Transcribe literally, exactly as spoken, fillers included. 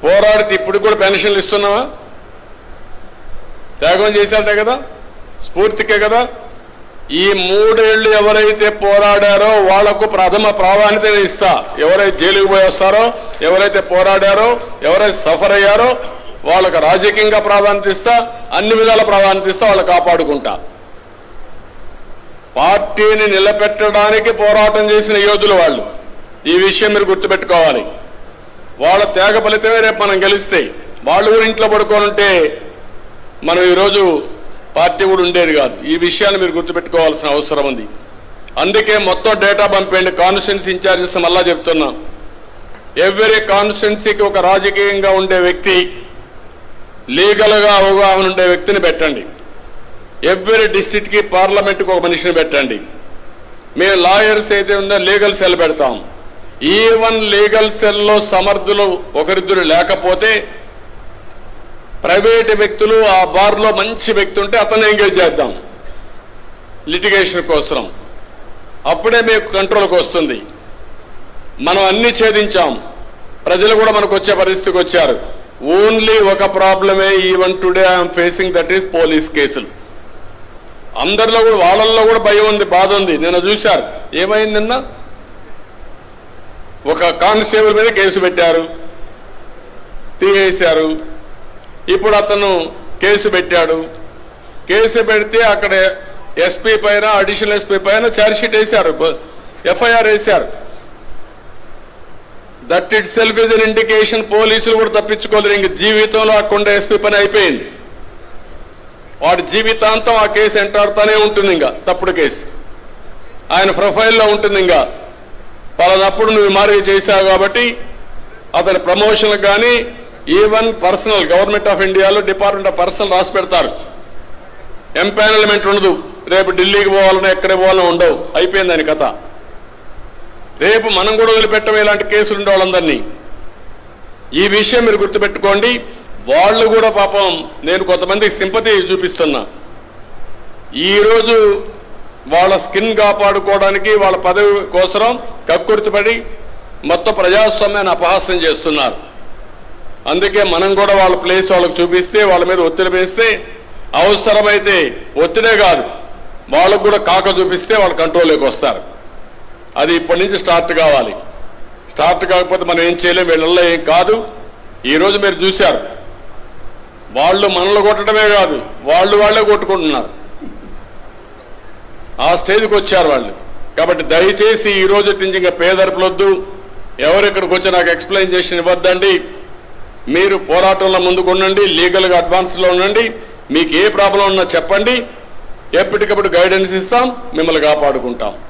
పోరాడితే ఇప్పుడు కూడా పెన్షన్లు ఇస్తున్నావా? త్యాగం చేశాడే కదా, స్ఫూర్తికే కదా. ఈ మూడేళ్లు ఎవరైతే పోరాడారో వాళ్లకు ప్రథమ ప్రాధాన్యత ఇస్తా. ఎవరైతే జైలుకు పోయి వస్తారో, ఎవరైతే పోరాడారో, ఎవరైతే సఫర్ అయ్యారో వాళ్ళకు రాజకీయంగా ప్రాధాన్యత ఇస్తా, అన్ని విధాల ప్రాధాన్యత ఇస్తా, వాళ్ళు కాపాడుకుంటా. పార్టీని నిలబెట్టడానికి పోరాటం చేసిన యోధులు వాళ్ళు. ఈ విషయం మీరు గుర్తుపెట్టుకోవాలి. వాళ్ళ త్యాగ ఫలితమే రేపు మనం గెలిస్తే. వాళ్ళు కూడా ఇంట్లో పడుకోనుంటే మనం ఈరోజు పార్టీ కూడా ఉండేది కాదు. ఈ విషయాన్ని మీరు గుర్తుపెట్టుకోవాల్సిన అవసరం ఉంది. అందుకే మొత్తం డేటా పంపేయండి. కాన్స్టిట్యున్సీ ఇన్ఛార్జెస్ మళ్ళా చెప్తున్నా, ఎవ్రీ కాన్స్టిట్యున్సీకి ఒక రాజకీయంగా ఉండే వ్యక్తి, లీగల్గా అవగాహన ఉండే వ్యక్తిని పెట్టండి. ఎవ్రీ డిస్ట్రిక్ట్కి పార్లమెంట్కి ఒక మనిషిని పెట్టండి. మేము లాయర్స్ అయితే ఉందో లీగల్ సెల్ పెడతాం. ఈవెన్ లీగల్ సెల్లో సమర్థులు ఒకరిద్దరు లేకపోతే ప్రైవేట్ వ్యక్తులు ఆ బార్లో మంచి వ్యక్తి ఉంటే అతన్ని ఎంగేజ్ చేద్దాం లిటిగేషన్ కోసం. అప్పుడే మీకు కంట్రోల్కి వస్తుంది. మనం అన్ని ఛేదించాం, ప్రజలు కూడా మనకు వచ్చే పరిస్థితికి వచ్చారు. ఓన్లీ ఒక ప్రాబ్లమే even today I'm facing, that is police కేసులు. అందరిలో కూడా వాళ్ళల్లో కూడా భయం ఉంది, బాధ ఉంది. నేను చూశారు ఏమైంది నిన్న, ఒక కానిస్టేబుల్ మీద కేసు పెట్టారు, తీసేశారు. ఇప్పుడు అతను కేసు పెట్టాడు. కేసు పెడితే అక్కడ ఎస్పీ పైన, అడిషనల్ ఎస్పీ పైన ఛార్జ్షీట్ వేశారు, ఎఫ్ఐఆర్ వేశారు. That itself is an indication. పోలీసులు కూడా తప్పించుకోలేరు. ఇంక జీవితంలో అక్కడ ఎస్పీ పని అయిపోయింది. వాడి జీవితాంతం ఆ కేసు ఎంటాడుతూనే ఉంటుంది. ఇంకా తప్పుడు కేసు ఆయన ప్రొఫైల్లో ఉంటుంది. ఇంకా పలానప్పుడు నువ్వు మార్పు చేశావు కాబట్టి అతని ప్రమోషన్లకు కానీ ఈవెన్ పర్సనల్ గవర్నమెంట్ ఆఫ్ ఇండియాలో డిపార్ట్మెంట్ ఆఫ్ పర్సనల్ రాసి పెడతారు. ఎంపానల్మెంట్ ఉండదు. రేపు ఢిల్లీకి పోవాలన్నా ఎక్కడికి పోవాలన్నా ఉండవు. అయిపోయింది దాని కథ. రేపు మనం కూడా వదిలిపెట్టం ఇలాంటి కేసులు ఉండే వాళ్ళందరినీ. ఈ విషయం మీరు గుర్తుపెట్టుకోండి. వాళ్ళు కూడా పాపం, నేను కొంతమందికి సింపతి చూపిస్తున్నా. ఈరోజు వాళ్ళ స్కిన్ కాపాడుకోవడానికి వాళ్ళ పదవి కోసం కక్కుర్తిపడి మొత్తం ప్రజాస్వామ్యాన్ని అపహాస్యం చేస్తున్నారు. అందుకే మనం కూడా వాళ్ళ ప్లేస్ వాళ్ళకు చూపిస్తే, వాళ్ళ మీద ఒత్తిడి వేస్తే, అవసరమైతే ఒత్తిడే కాదు వాళ్ళకు కూడా కాక చూపిస్తే వాళ్ళు కంట్రోల్లోకి వస్తారు. అది ఇప్పటి నుంచి స్టార్ట్ కావాలి. స్టార్ట్ కాకపోతే మనం ఏం చేయలేం. వీళ్ళల్లో ఏం కాదు. ఈరోజు మీరు చూశారు, వాళ్ళు మనల్ని కొట్టడమే కాదు, వాళ్ళు వాళ్ళే కొట్టుకుంటున్నారు. ఆ స్టేజ్కి వచ్చారు వాళ్ళు. కాబట్టి దయచేసి ఈ రోజు నుంచి ఇంకా పేదరిపులొద్దు. ఎవరెక్కడికి వచ్చి నాకు ఎక్స్ప్లెయిన్ ఇవ్వద్దండి. మీరు పోరాటంలో ముందుకు ఉండండి, లీగల్గా అడ్వాన్స్లో ఉండండి. మీకు ఏ ప్రాబ్లం ఉన్నా చెప్పండి, ఎప్పటికప్పుడు గైడెన్స్ ఇస్తాం, మిమ్మల్ని కాపాడుకుంటాం.